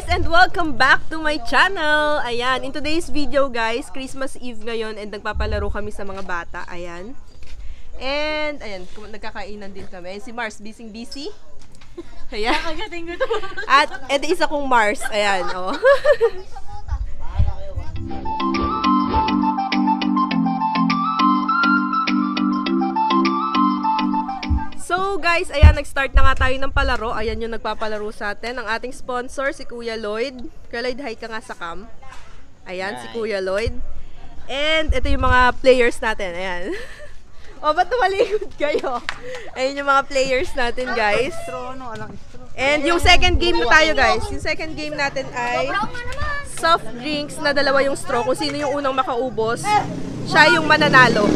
guys, and welcome back to my channel. Ayan, in today's video guys, Christmas Eve ngayon and nagpapalaro kami sa mga bata. Ayan. And ayan, nagkakainan din kami. Si Mars, busy. Ayan. At edi isa kong Mars. Ayan, oh. So guys, ayan, nag-start na nga tayo ng palaro. Ayan yung nagpapalaro sa atin. Ang ating sponsor, si Kuya Lloyd. Kuya Lloyd, hi ka nga sa cam. Ayan, hi. Si Kuya Lloyd. And ito yung mga players natin. Ayan. O, ba't tumalikod kayo? Ayan yung mga players natin, guys. And yung second game na tayo, guys. Yung second game natin ay soft drinks na dalawa yung straw. Kung sino yung unang makaubos, siya yung mananalo.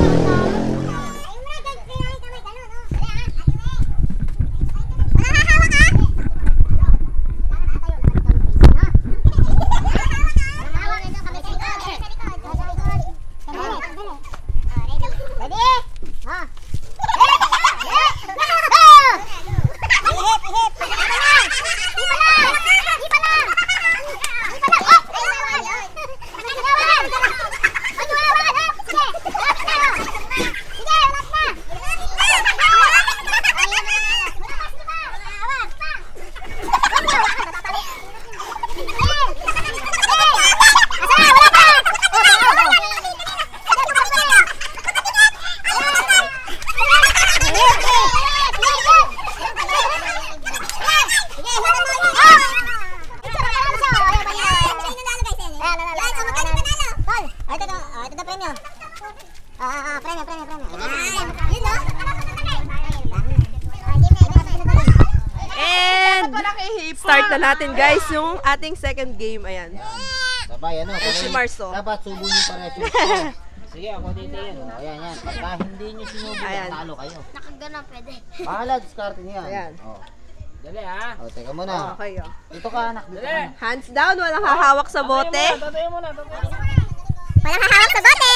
Start na natin guys yung ating second game. Ayan. Sabay ano. Si Marso. Dapat subo nyo pares yung Sige ako dito yan. Ayan yan. Pagka hindi nyo sinubo, talo kayo. Nakagana pwede. Bahala, discard nyo yan. Ayan. Dali ha. Teka muna. Okay, oh. Dito ka anak. Dito ka. Hands down. Walang hahawak sa bote. Tatayo muna. Walang hahawak sa bote.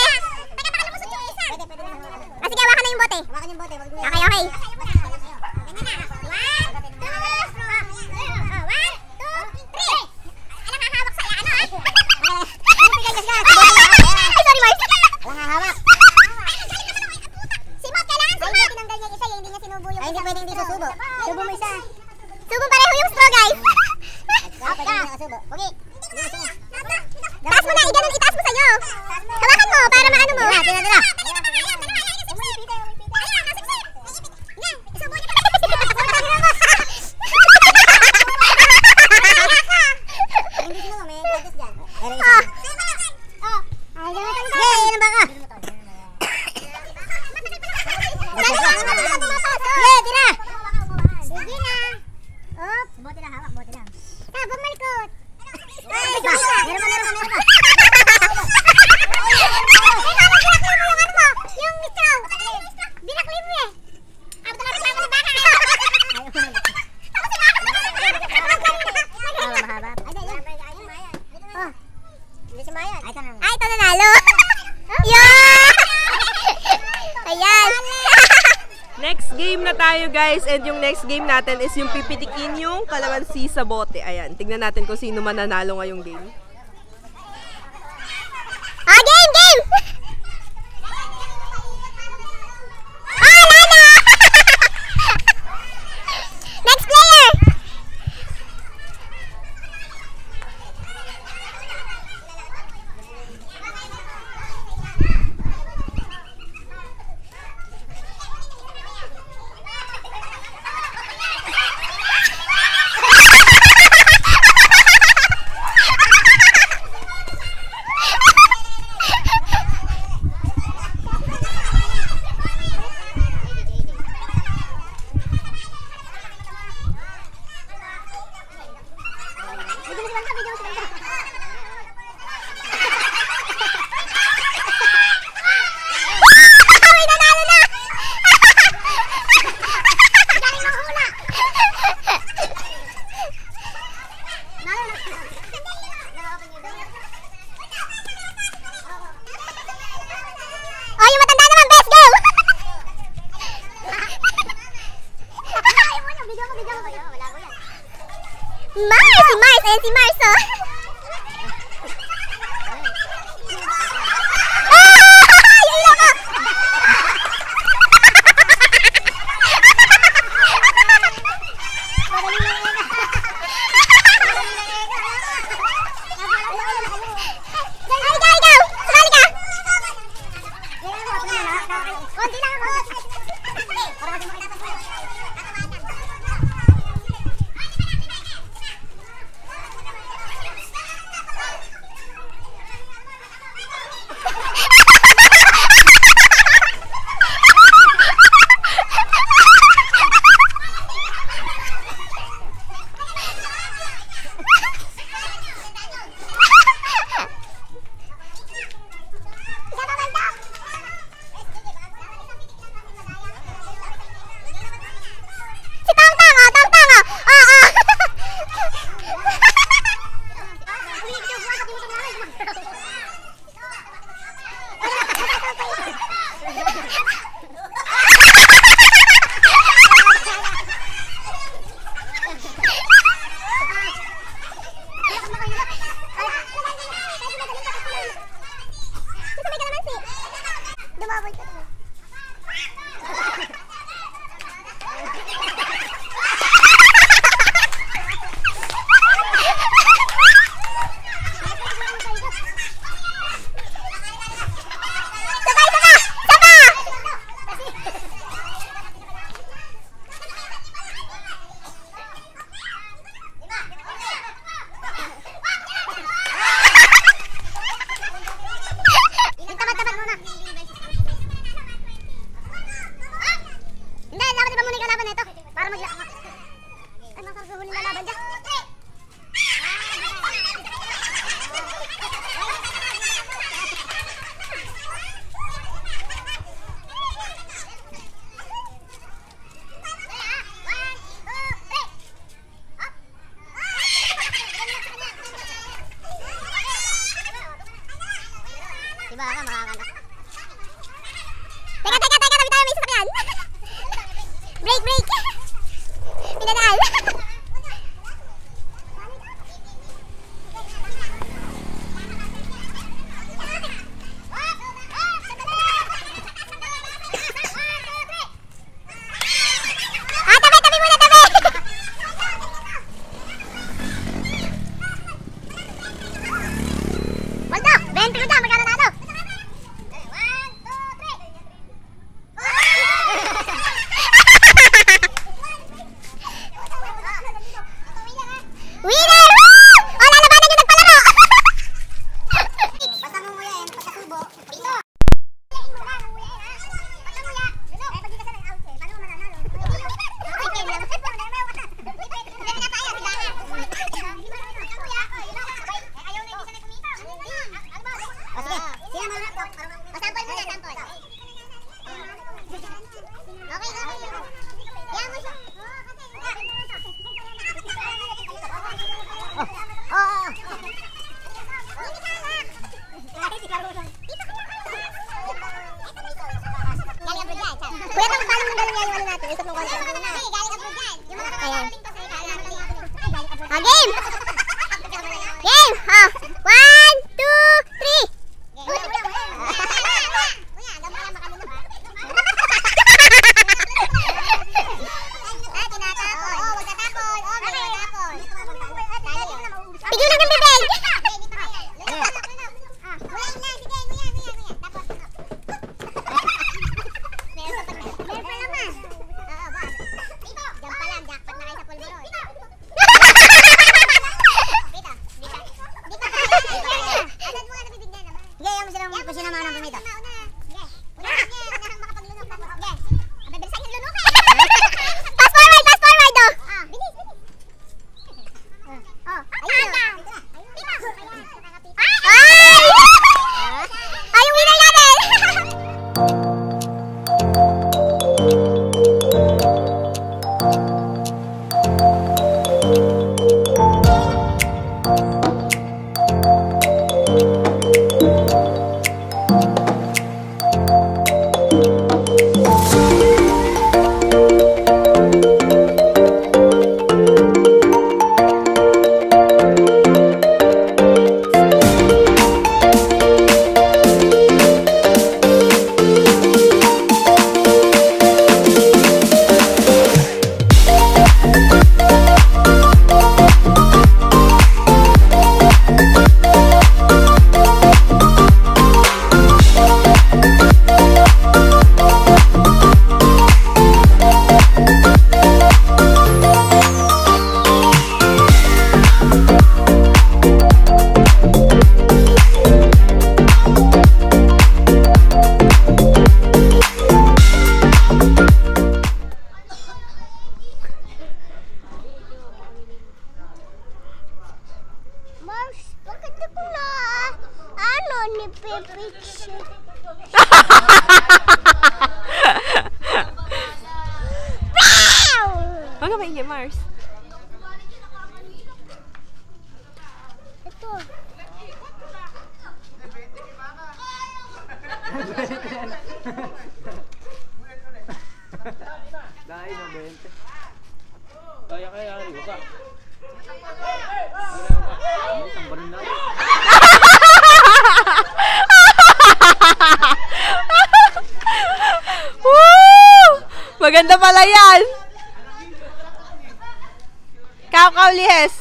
Sige, hawakan na yung bote. Okay. Subo pareho yung straw, guys. Taas mo na, itaas mo sa'yo. Hawakan mo, para maano mo. Ay, ito nanalo. Ayan. Next game na tayo guys. And yung next game natin is yung pipitikin yung kalamansi sa bote. Ayan. Tignan natin kung sino mananalo ngayong game. Game! Lana! Next player! Mars! Si Mars! Ayan si Mars, oh! Diba ka, makakanak. Teka, tabi tayo, may sasakyan. Break. Pinadaan. Tabi muna, tabi. Waldo, 20 na, magkano na ano? Winner! Woo! O, lalabanan yung nagpalaro! Patanguya yan, patatubo. Bingo! Kuya, tapos paano mong galing yan yung ano natin? Isip ng konti. Ayan. Game! Game! 1, 2, 3! Pigilan ng bibig! Dito. picture. Huwag ka maingay, Mars. Ito. Dahil ng 20. Kaya, riba ka. Isang barin lang. Woo! Maganda pala yan. Lihes.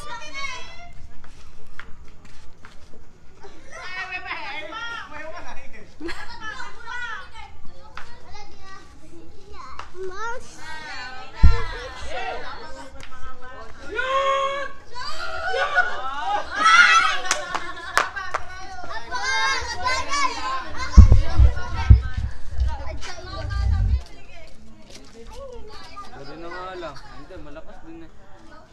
Pwede na nga lang. Hindi, malakas din eh.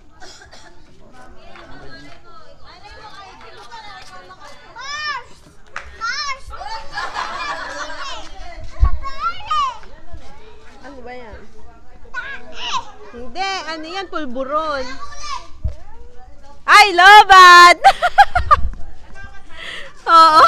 Ano ba yan? Hindi, ano yan? Pulburon. Ay, lobat! Oo.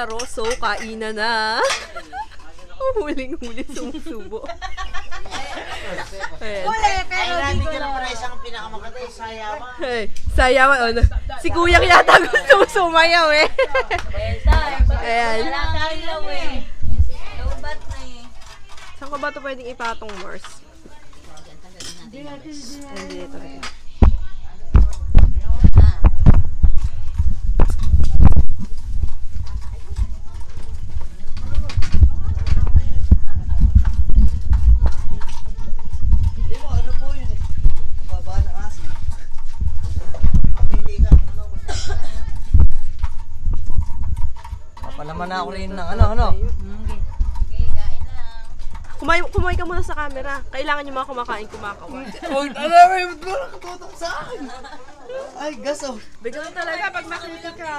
palaro. So, kainan na. Huling-huli sumusubo. Ayan. Ay, natin ka na pala isang pinakamaganda, sayawan. Hey, sayawan. Oh, si Kuya yata gusto sumayaw eh. Ayan. Saan ko ba ito pwedeng ipatong, Mars? Hindi ito. Papalaman na ako rin ng ano. Kumain ka muna sa camera. Kailangan yung mga kumakain kumakaway. Huwag alam mo, ba't mo nakatutok sa akin? Ay, gaso. Bigyan mo talaga pag makita ka.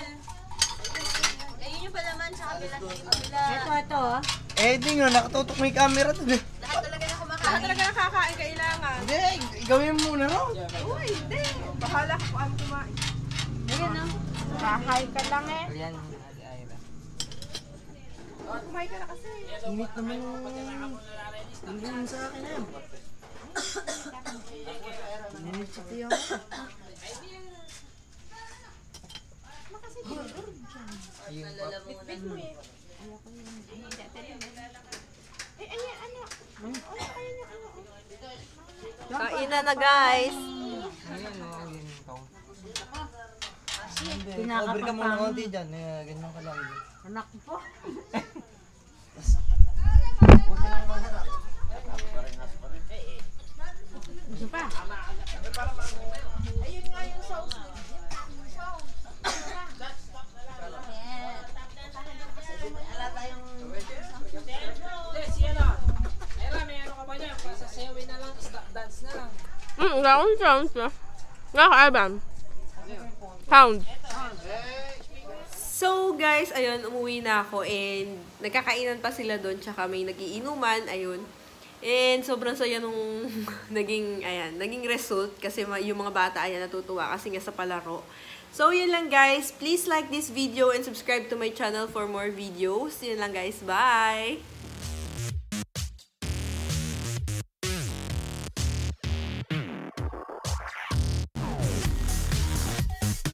Ayun yung palaman sa kabila. Ito. Eh, di nga, nakatutok may camera to. Lahat talaga na kumakain. Lahat talaga nakakain kailangan. Hindi, gawin mo muna raw. Uy, hindi. Bahala ka kung ano kumain. Ayan o. Kahay ka lang eh. Ayan. Kumain ka na kasi. Init naman yung sa akin yan. Init sa tiyo. Kainan na guys. Ayan o, yun ito. Over ka Pinakapapang. muna konti dyan. Ganyan ka lang. Anak po. Gusto pa? Sound na. Nakakaiban. Sound. So guys, ayun, umuwi na ako and nagkakainan pa sila doon tsaka may nagiinuman, ayun. And sobrang saya nung naging result kasi yung mga bata ayan natutuwa kasi nga sa palaro. So yun lang guys, please like this video and subscribe to my channel for more videos. Yun lang guys, bye!